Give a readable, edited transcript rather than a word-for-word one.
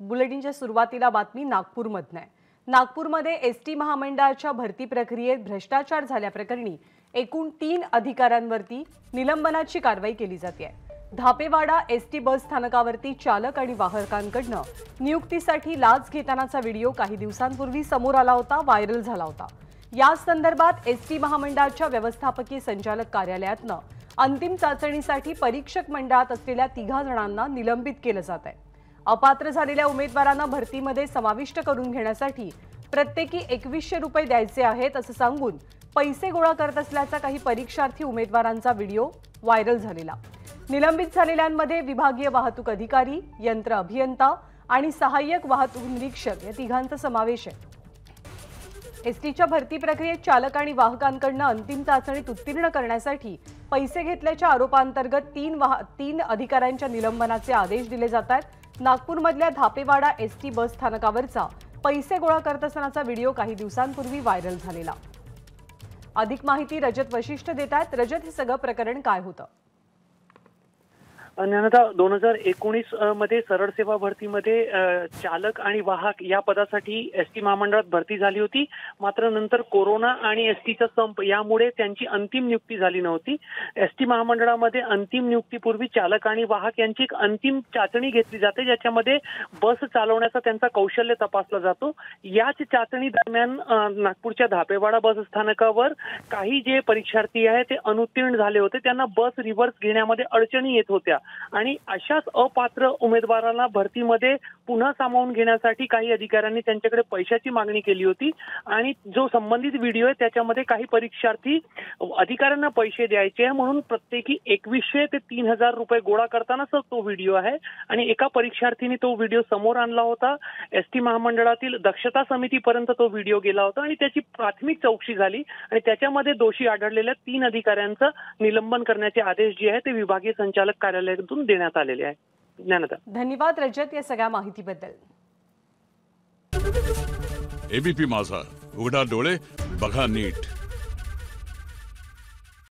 बुलेटिनच्या सुरुवातीला बातमी नागपूरमधून आहे। नागपूरमध्ये एसटी महामंडळाच्या भरती प्रक्रियेत भ्रष्टाचार झाल्याप्रकरणी एकूण 3 अधिकाऱ्यांवरती निलंबनाची कारवाई केली जाते। धापेवाडा एसटी बस स्थानकावरती चालक आणि वाहकांकडून नियुक्तीसाठी लाच घेतानाचा व्हिडिओ काही दिवसांपूर्वी समोर आला होता, व्हायरल झाला होता। या संदर्भात एसटी महामंडळाच्या व्यवस्थापकीय संचालक कार्यालयातनं अंतिम चाचणीसाठी परीक्षक मंडळात असलेल्या 3 जणांना निलंबित केलं जात आहे। अपात्र झालेल्या उमेदवारांना भरतीमध्ये समाविष्ट करून घेण्यासाठी प्रत्येकी 2100 रुपये द्यायचे आहेत असं सांगून पैसे गोळा करत असल्याचा काही परीक्षार्थी उमेदवारांचा व्हिडिओ व्हायरल झालेला। निलंबित झालेल्यांमध्ये विभागीय वाहतूक अधिकारी, यंत्र अभियंता आणि सहाय्यक वाहतूक निरीक्षक या 3 समावेश आहे। एसटीच्या भरती प्रक्रियेत चालक आणि वाहकांकडून अंतिम चाचणीत उत्तीर्ण करण्यासाठी पैसे घेतल्याच्या आरोपांतर्गत 3 अधिकाऱ्यांच्या निलंबनाचे आदेश दिले जात आहेत। नागपूरमधल्या धापेवाडा एसटी बस स्थानकावरचा पैसे गोळा करत असतानाचा व्हिडिओ काही दिवसांपूर्वी व्हायरल झालेला। अधिक माहिती रजत वशिष्ठ देतात। रजत, हे सगळं प्रकरण काय होतं? ज्ञानदा, 2019 मध्ये सरळ सेवा भरतीमध्ये चालक आणि वाहक या पदासाठी एसटी महामंडळात भरती झाली होती। मात्र नंतर कोरोना आणि एसटीचा संप यामुळे त्यांची अंतिम नियुक्ती झाली नव्हती। एसटी महामंडळामध्ये अंतिम नियुक्तीपूर्वी चालक आणि वाहक यांची एक अंतिम चाचणी घेतली जाते, ज्याच्यामध्ये बस चालवण्याचा त्यांचा कौशल्य तपासला जातो। याच चाचणी दरम्यान नागपूरच्या धापेवाडा बस स्थानकावर काही जे परीक्षार्थी आहेत ते अनुत्तीर्ण झाले होते। त्यांना बस रिव्हर्स घेण्यामध्ये अडचणी येत होत्या आणि अशाच अपात्र उमेदवारांना भरतीमध्ये पुन्हा सामावून घेण्यासाठी काही अधिकाऱ्यांनी त्यांच्याकडे पैशाची मागणी केली होती आणि जो संबंधित व्हिडिओ आहे त्याच्यामध्ये काही परीक्षार्थी अधिकाऱ्यांना पैसे द्यायचे म्हणून प्रत्येकी 2100 ते 3000 रुपये गोळा करतानाचा तो व्हिडिओ आहे आणि एका परीक्षार्थीने तो व्हिडिओ समोर आणला होता। एसटी महामंडळातील दक्षता समितीपर्यंत तो व्हिडिओ गेला होता आणि त्याची प्राथमिक चौकशी झाली आणि त्याच्यामध्ये दोषी आढळलेल्या 3 अधिकाऱ्यांचं निलंबन करण्याचे आदेश जे आहे ते विभागीय संचालक कार्यालयातून देण्यात आलेले आहे। ज्ञानदा, धन्यवाद रजत या सगळ्या माहितीबद्दल। एबीपी माझा, उघडा डोळे बघा नीट।